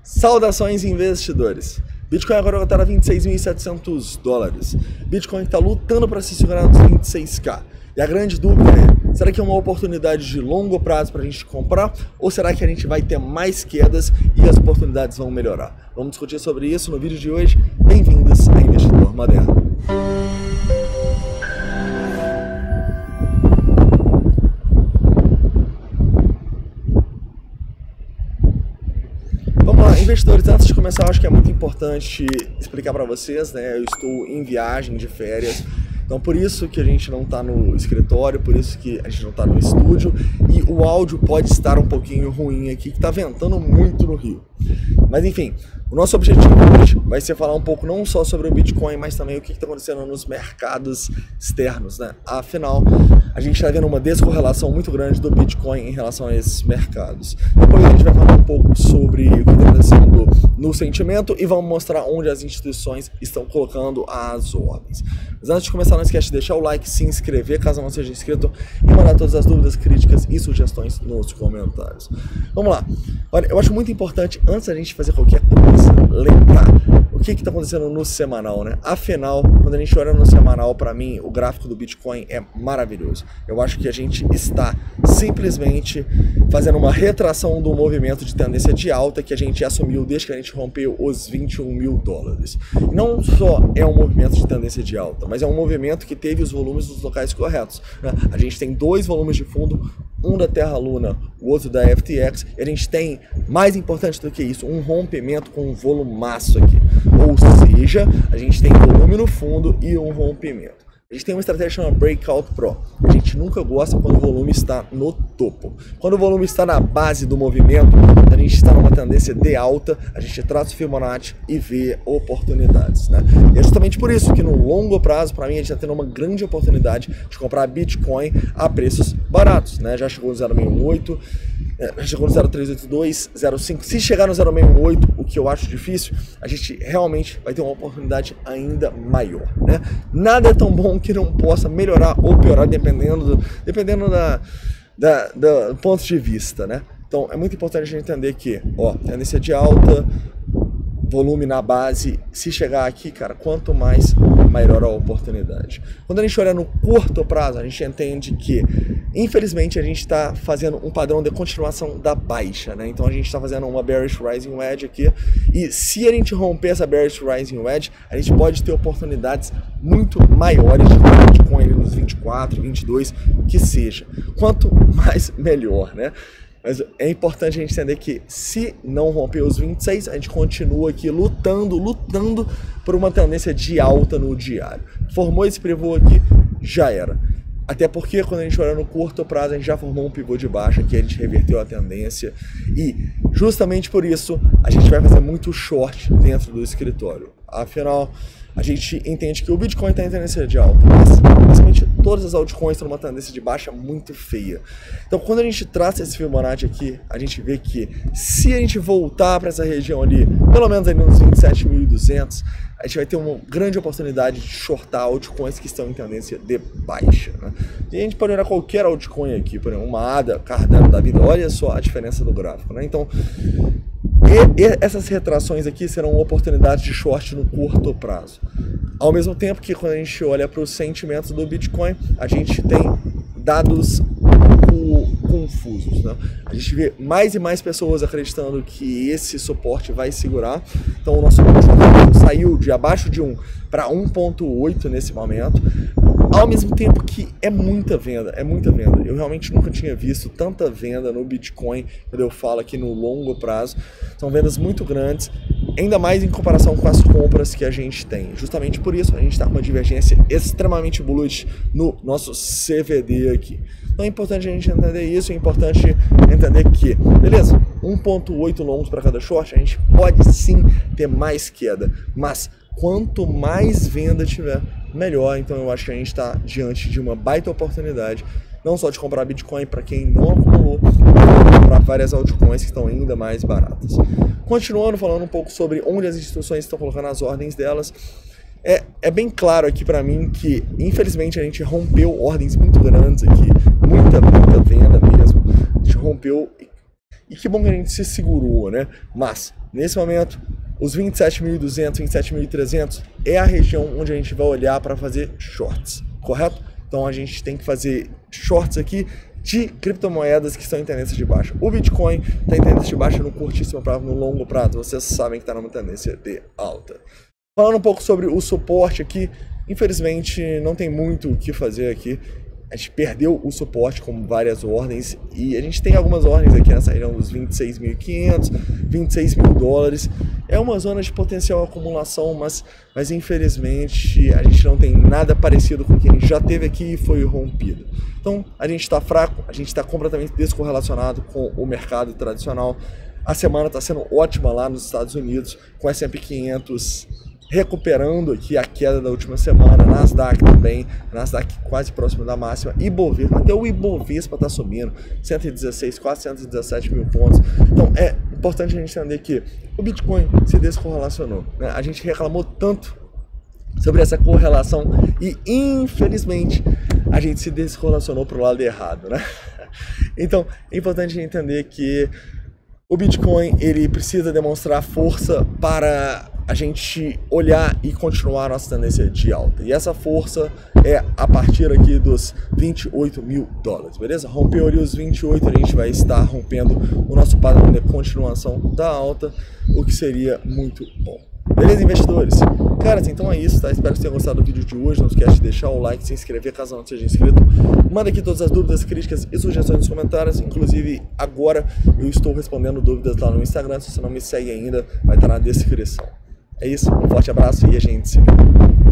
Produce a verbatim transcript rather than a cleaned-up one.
Saudações, investidores! Bitcoin agora está a vinte e seis mil e setecentos dólares. Bitcoin está lutando para se segurar nos vinte e seis K. E a grande dúvida é, será que é uma oportunidade de longo prazo para a gente comprar? Ou será que a gente vai ter mais quedas e as oportunidades vão melhorar? Vamos discutir sobre isso no vídeo de hoje. Bem-vindos a Investidor Moderno. Investidores, antes de começar, eu acho que é muito importante explicar para vocês, né? Eu estou em viagem de férias, então por isso que a gente não está no escritório, por isso que a gente não está no estúdio e o áudio pode estar um pouquinho ruim aqui, que está ventando muito no Rio. Mas enfim, o nosso objetivo hoje vai ser falar um pouco não só sobre o Bitcoin, mas também o que está acontecendo nos mercados externos, né? Afinal, a gente está vendo uma descorrelação muito grande do Bitcoin em relação a esses mercados. Depois a gente vai falar um pouco sobre o que está acontecendo no sentimento e vamos mostrar onde as instituições estão colocando as ordens. Mas antes de começar, não esquece de deixar o like, se inscrever caso não seja inscrito e mandar todas as dúvidas, críticas e sugestões nos comentários. Vamos lá. Olha, eu acho muito importante, antes da gente fazer qualquer coisa, lembrar o que está acontecendo no semanal, né? Afinal, quando a gente olha no semanal, para mim, o gráfico do Bitcoin é maravilhoso. Eu acho que a gente está simplesmente fazendo uma retração do movimento de tendência de alta que a gente assumiu desde que a gente rompeu os vinte e um mil dólares. E não só é um movimento de tendência de alta, mas é um movimento que teve os volumes nos locais corretos, né? A gente tem dois volumes de fundo, um da Terra Luna, o outro da F T X, e a gente tem, mais importante do que isso, um rompimento com um volumaço aqui. Ou seja, a gente tem volume no fundo e um rompimento. A gente tem uma estratégia chamada Breakout Pro. A gente nunca gosta quando o volume está no topo. Quando o volume está na base do movimento, a gente está numa tendência de alta, a gente traça o Fibonacci e vê oportunidades, né? E é justamente por isso que no longo prazo, para mim, a gente está tendo uma grande oportunidade de comprar Bitcoin a preços baratos, né? Já chegou no zero vírgula seiscentos e oitenta e oito, já chegou no zero vírgula trezentos e oitenta e dois, zero vírgula cinco. Se chegar no zero vírgula seiscentos e oitenta e oito, o que eu acho difícil, a gente realmente vai ter uma oportunidade ainda maior, né? Nada é tão bom que não possa melhorar ou piorar dependendo do, dependendo da, da, da, do ponto de vista, né? Então é muito importante a gente entender que, ó, tendência de alta, volume na base, se chegar aqui, cara, quanto mais, maior a oportunidade. Quando a gente olha no curto prazo, a gente entende que, infelizmente, a gente está fazendo um padrão de continuação da baixa, né? Então a gente está fazendo uma bearish rising wedge aqui, e se a gente romper essa bearish rising wedge, a gente pode ter oportunidades muito maiores de Bitcoin nos vinte e quatro, vinte e dois, que seja. Quanto mais, melhor, né? Mas é importante a gente entender que se não romper os vinte e seis, a gente continua aqui lutando, lutando por uma tendência de alta no diário. Formou esse pivô aqui, já era. Até porque quando a gente olha no curto prazo, a gente já formou um pivô de baixa, que a gente reverteu a tendência. E justamente por isso, a gente vai fazer muito short dentro do escritório. Afinal, a gente entende que o Bitcoin está em tendência de alta, mas basicamente todas as altcoins estão numa tendência de baixa muito feia. Então, quando a gente traça esse Fibonacci aqui, a gente vê que se a gente voltar para essa região ali, pelo menos ali nos vinte e sete mil e duzentos, a gente vai ter uma grande oportunidade de shortar altcoins que estão em tendência de baixa, né? E a gente pode olhar qualquer altcoin aqui, por exemplo, uma A D A, Cardano da vida, olha só a diferença do gráfico, né? Então, E, e essas retrações aqui serão oportunidades de short no curto prazo. Ao mesmo tempo que quando a gente olha para os sentimentos do Bitcoin, a gente tem dados confusos, né? A gente vê mais e mais pessoas acreditando que esse suporte vai segurar. Então o nosso saiu de abaixo de um para um ponto oito nesse momento. Ao mesmo tempo que é muita venda, é muita venda. Eu realmente nunca tinha visto tanta venda no Bitcoin, quando eu falo aqui no longo prazo. São vendas muito grandes, ainda mais em comparação com as compras que a gente tem. Justamente por isso a gente está com uma divergência extremamente bullish no nosso C V D aqui. Então é importante a gente entender isso, é importante entender que, beleza, um ponto oito longos para cada short, a gente pode sim ter mais queda, mas quanto mais venda tiver, melhor. Então eu acho que a gente está diante de uma baita oportunidade, não só de comprar Bitcoin para quem não acumulou, mas comprar várias altcoins que estão ainda mais baratas. Continuando falando um pouco sobre onde as instituições estão colocando as ordens delas, é, é bem claro aqui para mim que, infelizmente, a gente rompeu ordens muito grandes aqui, muita, muita venda mesmo, a gente rompeu e que bom que a gente se segurou, né? Mas, nesse momento, os vinte e sete mil e duzentos, vinte e sete mil e trezentos é a região onde a gente vai olhar para fazer shorts, correto? Então a gente tem que fazer shorts aqui de criptomoedas que estão em tendência de baixa. O Bitcoin está em tendência de baixa no curtíssimo prazo, no longo prazo, vocês sabem que está numa tendência de alta. Falando um pouco sobre o suporte aqui, infelizmente não tem muito o que fazer aqui. A gente perdeu o suporte com várias ordens e a gente tem algumas ordens aqui nessa região dos vinte e seis mil e quinhentos, vinte e seis mil dólares. É uma zona de potencial acumulação, mas, mas infelizmente a gente não tem nada parecido com o que a gente já teve aqui e foi rompido. Então a gente está fraco, a gente está completamente descorrelacionado com o mercado tradicional. A semana está sendo ótima lá nos Estados Unidos, com o S and P quinhentos recuperando aqui a queda da última semana, Nasdaq também, Nasdaq quase próximo da máxima, Ibovespa, até o Ibovespa está subindo, cento e dezesseis, quase cento e dezessete mil pontos. Então é importante a gente entender que o Bitcoin se descorrelacionou, né? A gente reclamou tanto sobre essa correlação e infelizmente a gente se descorrelacionou para o lado errado, né? Então é importante entender que o Bitcoin ele precisa demonstrar força para a gente olhar e continuar a nossa tendência de alta. E essa força é a partir aqui dos vinte e oito mil dólares, beleza? Rompeu ali os vinte e oito, a gente vai estar rompendo o nosso padrão de continuação da alta, o que seria muito bom. Beleza, investidores? Caras, então é isso, tá? Espero que vocês tenham gostado do vídeo de hoje. Não esquece de deixar o like, se inscrever caso não seja inscrito. Manda aqui todas as dúvidas, críticas e sugestões nos comentários. Inclusive, agora eu estou respondendo dúvidas lá no Instagram. Se você não me segue ainda, vai estar na descrição. É isso, um forte abraço e a gente se vê.